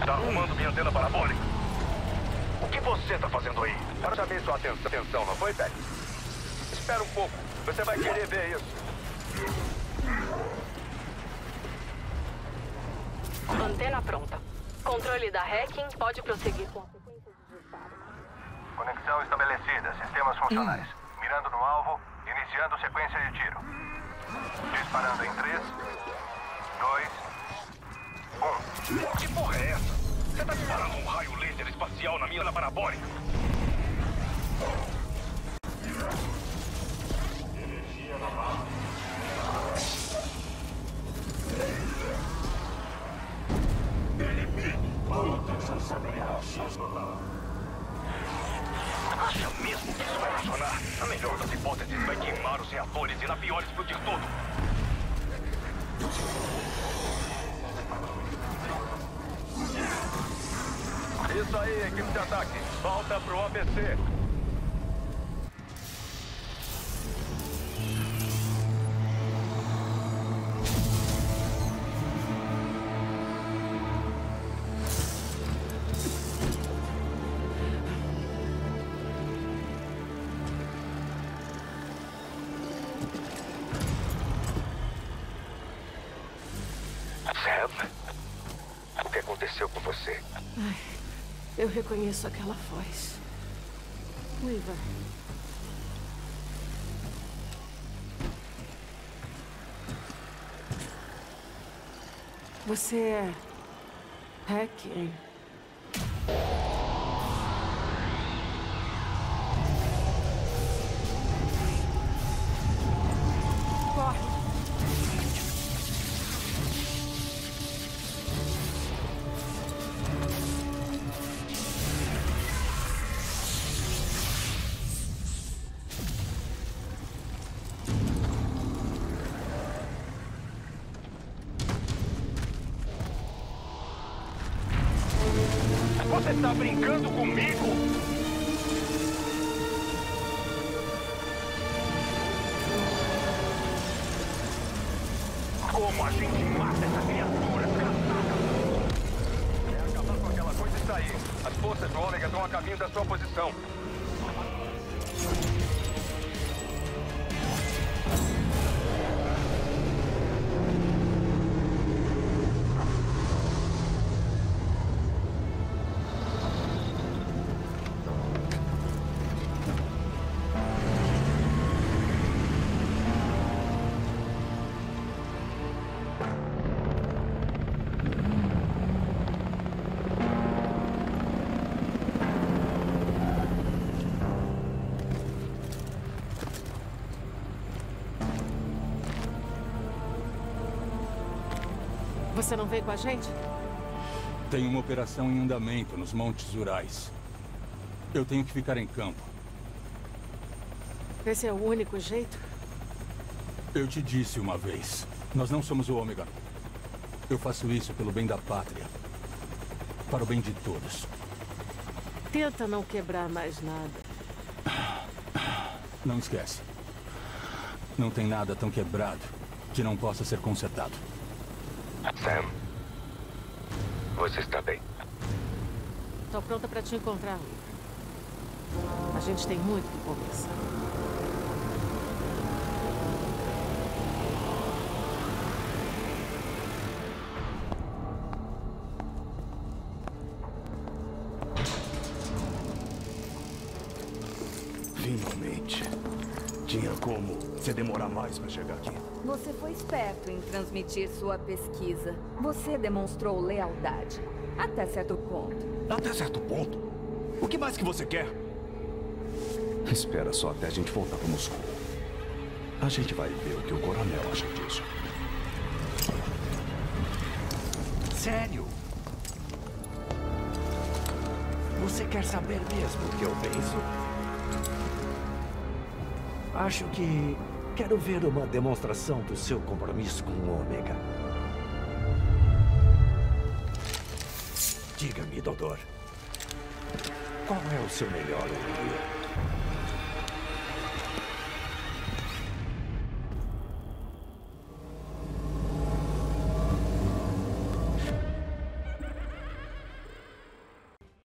Tá arrumando minha antena parabólica. O que você tá fazendo aí? Para chamar sua atenção, não foi, Pet? Espera um pouco. Você vai querer ver isso. Antena pronta. Controle da hacking pode prosseguir com a sequência de disparos. Conexão estabelecida. Sistemas funcionais. Mirando no alvo. Iniciando sequência de tiro. Disparando em 3, 2, 1. Que porra é essa? Você tá disparando um raio laser espacial na minha parabólica? Energia na base. Muitas ameaças no lado. Acha mesmo que isso vai funcionar? A melhor das hipóteses vai queimar os reatores e na pior explodir tudo. Isso aí, equipe de ataque. Volta pro ABC. Sam, o que aconteceu com você? Ai, eu reconheço aquela voz. Weaver. Você é... hacking. Corre. Você tá brincando comigo? Como a gente mata essa criatura? É acabar com aquela coisa e sair. As forças do Ômega estão a caminho da sua posição. Você não veio com a gente? Tem uma operação em andamento nos Montes Urais. Eu tenho que ficar em campo. Esse é o único jeito? Eu te disse uma vez. Nós não somos o Ômega. Eu faço isso pelo bem da pátria. Para o bem de todos. Tenta não quebrar mais nada. Não esquece. Não tem nada tão quebrado que não possa ser consertado. Sam, você está bem? Tô pronta pra te encontrar. A gente tem muito que conversar. Finalmente. Tinha como você demorar mais para chegar aqui. Você foi esperto em transmitir sua pesquisa. Você demonstrou lealdade. Até certo ponto. Até certo ponto? O que mais que você quer? Espera só até a gente voltar para Moscou. A gente vai ver o que o coronel acha disso. Sério? Você quer saber mesmo o que eu penso? Acho que quero ver uma demonstração do seu compromisso com o Ômega. Diga-me, doutor. Qual é o seu melhor inimigo?